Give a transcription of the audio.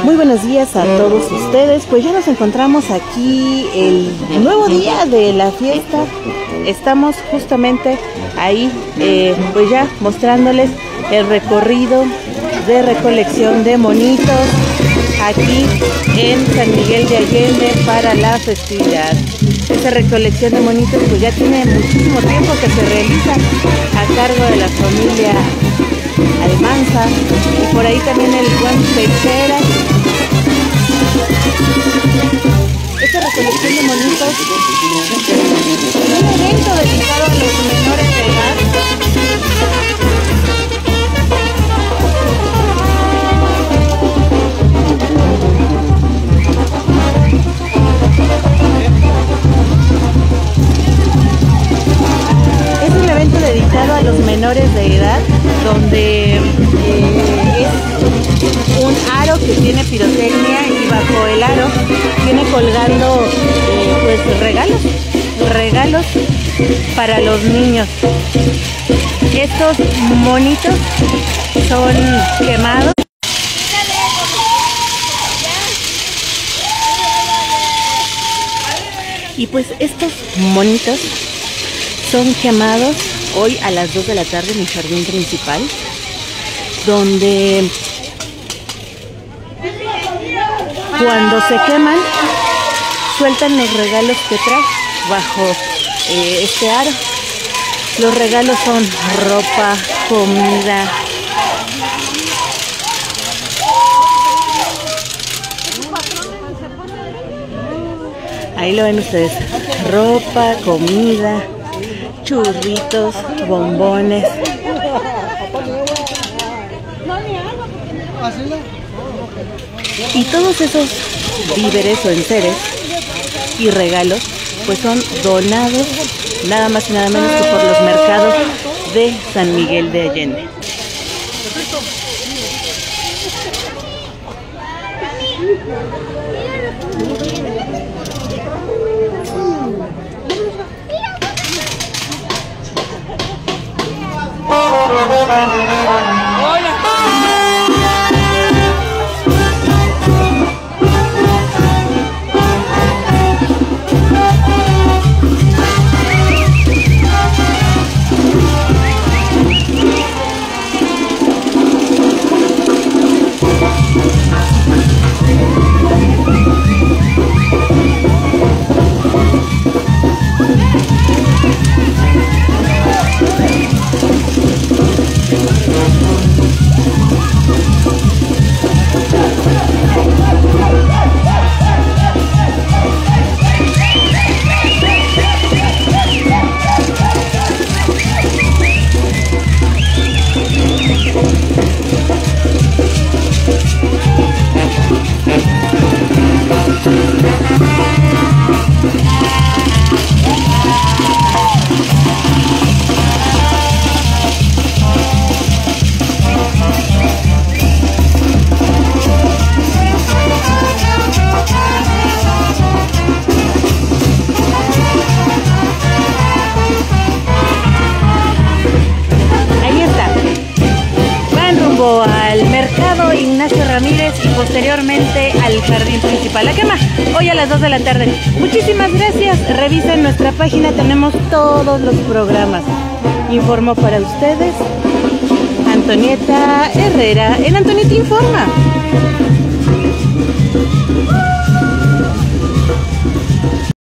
Muy buenos días a todos ustedes. Pues ya nos encontramos aquí el nuevo día de la fiesta. Estamos justamente ahí, pues ya mostrándoles el recorrido de recolección de monitos aquí en San Miguel de Allende para la festividad. Esta recolección de monitos pues ya tiene muchísimo tiempo que se realiza a cargo de la familia Almanza y por ahí también el buen Pechera. Esta recolección de monitos es un evento dedicado a los menores de edad. Es un evento dedicado a los menores de edad, donde es un aro que tiene pirotecnia y bajo el aro tiene colgando pues regalos para los niños. Estos monitos son quemados. Y pues estos monitos son quemados hoy a las 2 de la tarde en el jardín principal, donde cuando se queman sueltan los regalos que trae bajo este aro. Los regalos son ropa, comida, ahí lo ven ustedes, ropa, comida, churritos, bombones. Y todos esos víveres o enseres y regalos pues son donados nada más y nada menos que por los mercados de San Miguel de Allende. Al mercado Ignacio Ramírez y posteriormente al jardín principal. La quema hoy a las 2 de la tarde. Muchísimas gracias. Revisen nuestra página, tenemos todos los programas. Informo para ustedes Antonieta Herrera en Antonieta Informa.